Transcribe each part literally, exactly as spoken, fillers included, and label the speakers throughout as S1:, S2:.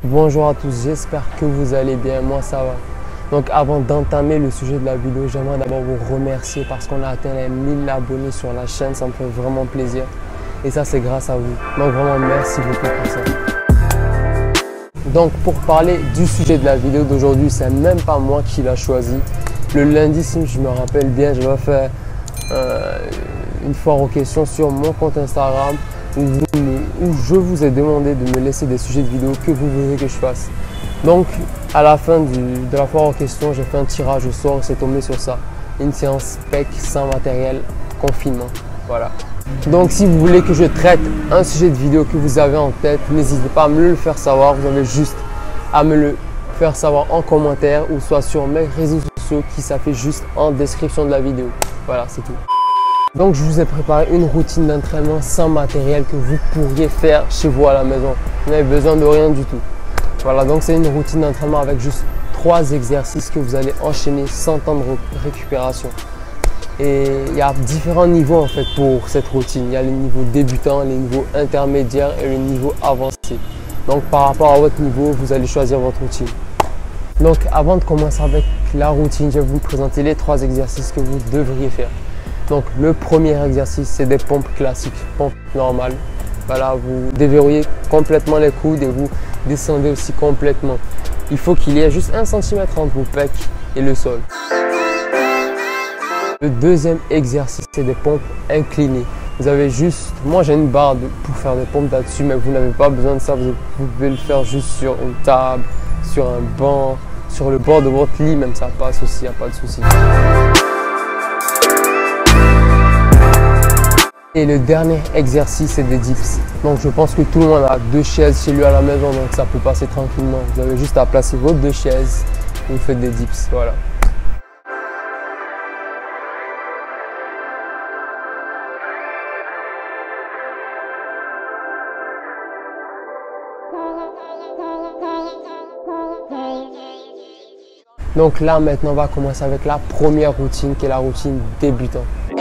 S1: Bonjour à tous, j'espère que vous allez bien, moi ça va. Donc avant d'entamer le sujet de la vidéo, j'aimerais d'abord vous remercier parce qu'on a atteint les mille abonnés sur la chaîne, ça me fait vraiment plaisir. Et ça c'est grâce à vous, donc vraiment merci beaucoup pour ça. Donc pour parler du sujet de la vidéo d'aujourd'hui, c'est même pas moi qui l'a choisi. Le lundi, si je me rappelle bien, je vais faire euh, une foire aux questions sur mon compte Instagram. Où, vous, où je vous ai demandé de me laisser des sujets de vidéo que vous voulez que je fasse. Donc à la fin du, de la foire en question, j'ai fait un tirage au sort et c'est tombé sur ça. Une séance P E C sans matériel, confinement. Voilà. Donc si vous voulez que je traite un sujet de vidéo que vous avez en tête, n'hésitez pas à me le faire savoir. Vous avez juste à me le faire savoir en commentaire ou soit sur mes réseaux sociaux qui s'affichent juste en description de la vidéo. Voilà, c'est tout. Donc je vous ai préparé une routine d'entraînement sans matériel que vous pourriez faire chez vous à la maison. Vous n'avez besoin de rien du tout. Voilà, donc c'est une routine d'entraînement avec juste trois exercices que vous allez enchaîner sans temps de récupération. Et il y a différents niveaux en fait pour cette routine. Il y a le niveau débutant, les niveaux intermédiaires et le niveau avancé. Donc par rapport à votre niveau, vous allez choisir votre routine. Donc avant de commencer avec la routine, je vais vous présenter les trois exercices que vous devriez faire. Donc le premier exercice, c'est des pompes classiques, pompes normales. Voilà, vous déverrouillez complètement les coudes et vous descendez aussi complètement. Il faut qu'il y ait juste un centimètre entre vos pecs et le sol. Le deuxième exercice, c'est des pompes inclinées. Vous avez juste, moi j'ai une barre de, pour faire des pompes là-dessus, mais vous n'avez pas besoin de ça. Vous pouvez le faire juste sur une table, sur un banc, sur le bord de votre lit, même ça passe aussi, il n'y a pas de souci. Et le dernier exercice, c'est des dips. Donc je pense que tout le monde a deux chaises chez lui à la maison, donc ça peut passer tranquillement. Vous avez juste à placer vos deux chaises et vous faites des dips, voilà. Donc là, maintenant, on va commencer avec la première routine, qui est la routine débutant.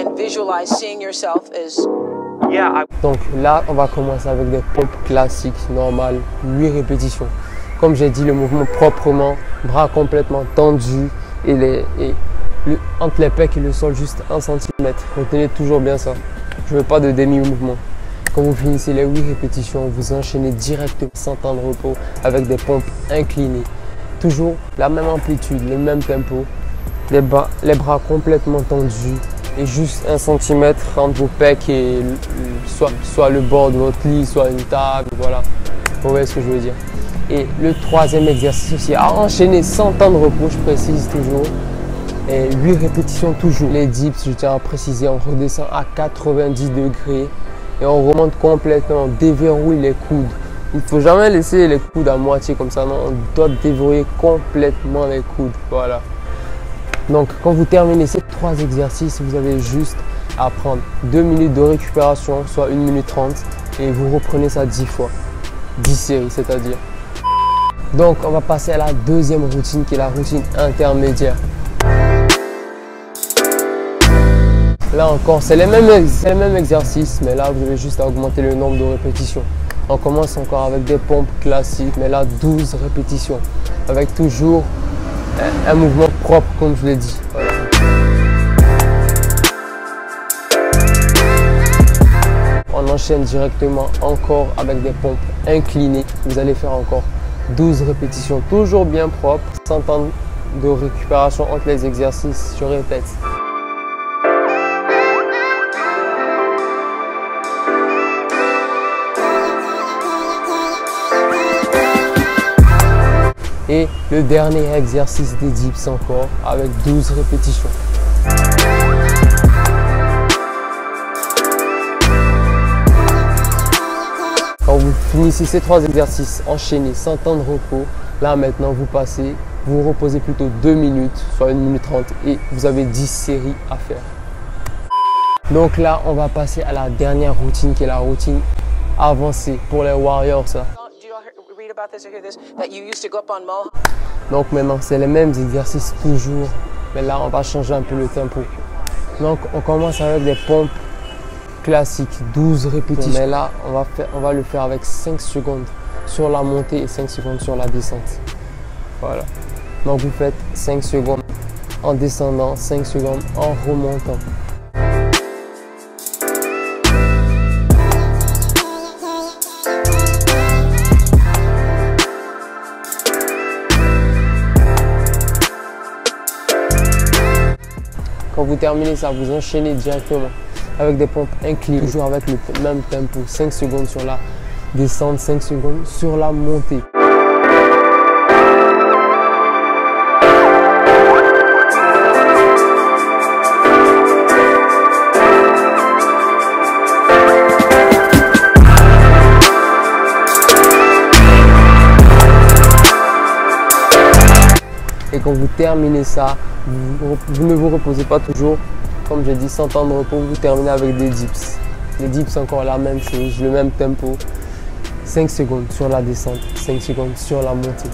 S1: Donc là, on va commencer avec des pompes classiques, normales, huit répétitions. Comme j'ai dit, le mouvement proprement, bras complètement tendus et, les, et le, entre les pecs et le sol, juste un centimètre. Retenez toujours bien ça. Je ne veux pas de demi-mouvement. Quand vous finissez les huit répétitions, vous enchaînez directement sans temps de repos avec des pompes inclinées. Toujours la même amplitude, le même tempo, les bras, les bras complètement tendus et juste un centimètre entre vos pecs et le, soit, soit le bord de votre lit, soit une table, voilà. Vous voyez ce que je veux dire. Et le troisième exercice aussi, à enchaîner sans temps de repos, je précise toujours. Et huit répétitions toujours. Les dips, je tiens à préciser, on redescend à quatre-vingt-dix degrés et on remonte complètement, on déverrouille les coudes. Il ne faut jamais laisser les coudes à moitié comme ça, non, on doit déverrouiller complètement les coudes, voilà. Donc quand vous terminez ces trois exercices, vous avez juste à prendre deux minutes de récupération, soit une minute trente, et vous reprenez ça dix fois, dix séries c'est-à-dire. Donc on va passer à la deuxième routine qui est la routine intermédiaire. Là encore, c'est les mêmes, les mêmes exercices, mais là vous avez juste à augmenter le nombre de répétitions. On commence encore avec des pompes classiques, mais là douze répétitions, avec toujours un, un mouvement propre comme je l'ai dit. Voilà. On enchaîne directement encore avec des pompes inclinées. Vous allez faire encore douze répétitions, toujours bien propre, sans temps de récupération entre les exercices, je répète. Et le dernier exercice des dips encore avec douze répétitions. Quand vous finissez ces trois exercices enchaînés sans temps de repos, là maintenant vous passez, vous reposez plutôt deux minutes, soit une minute trente et vous avez dix séries à faire. Donc là on va passer à la dernière routine qui est la routine avancée pour les warriors. Ça. Donc maintenant c'est les mêmes exercices toujours, mais là on va changer un peu le tempo. Donc on commence avec des pompes classiques, douze répétitions. Mais là on va, faire, on va le faire avec cinq secondes sur la montée et cinq secondes sur la descente. Voilà. Donc vous faites cinq secondes en descendant, cinq secondes en remontant. Quand vous terminez ça, vous enchaînez directement avec des pompes inclinées, toujours avec le même tempo, cinq secondes sur la descente, cinq secondes sur la montée. Et quand vous terminez ça, vous, vous ne vous reposez pas toujours. Comme j'ai dit, sans temps de repos, vous terminez avec des dips. Les dips, c'est encore la même chose, le même tempo. cinq secondes sur la descente, cinq secondes sur la montée.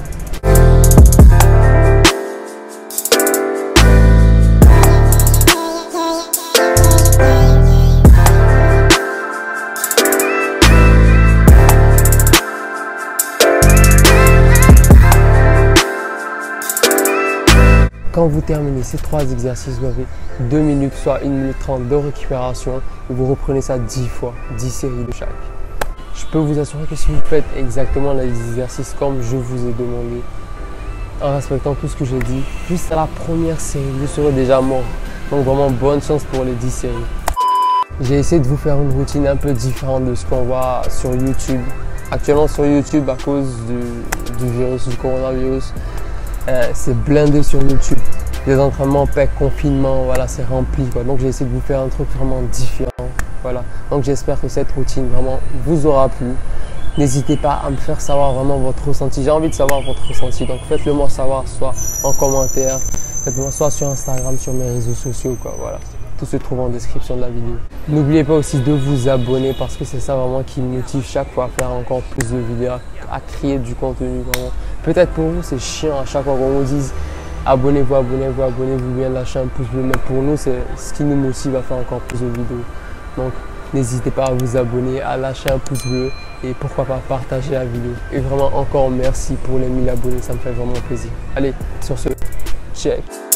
S1: Quand vous terminez ces trois exercices, vous avez deux minutes, soit une minute trente de récupération et vous reprenez ça dix fois, dix séries de chaque. Je peux vous assurer que si vous faites exactement les exercices comme je vous ai demandé, en respectant tout ce que j'ai dit, juste à la première série, vous serez déjà mort. Donc vraiment bonne chance pour les dix séries. J'ai essayé de vous faire une routine un peu différente de ce qu'on voit sur YouTube. Actuellement sur YouTube, à cause du, du virus, du coronavirus, Euh, c'est blindé sur YouTube. Les entraînements, P E C, confinement, voilà, c'est rempli, quoi. Donc j'ai essayé de vous faire un truc vraiment différent. Voilà. Donc j'espère que cette routine vraiment vous aura plu. N'hésitez pas à me faire savoir vraiment votre ressenti. J'ai envie de savoir votre ressenti. Donc faites-le moi savoir, soit en commentaire, faites-le moi soit sur Instagram, sur mes réseaux sociaux, quoi. Voilà. Tout se trouve en description de la vidéo. N'oubliez pas aussi de vous abonner parce que c'est ça vraiment qui me motive chaque fois à faire encore plus de vidéos, à créer du contenu. Peut-être pour vous c'est chiant à chaque fois qu'on vous dise abonnez-vous, abonnez-vous, abonnez-vous, bien lâcher un pouce bleu. Mais pour nous c'est ce qui nous motive à faire encore plus de vidéos. Donc n'hésitez pas à vous abonner, à lâcher un pouce bleu et pourquoi pas partager la vidéo. Et vraiment encore merci pour les mille abonnés, ça me fait vraiment plaisir. Allez, sur ce, check.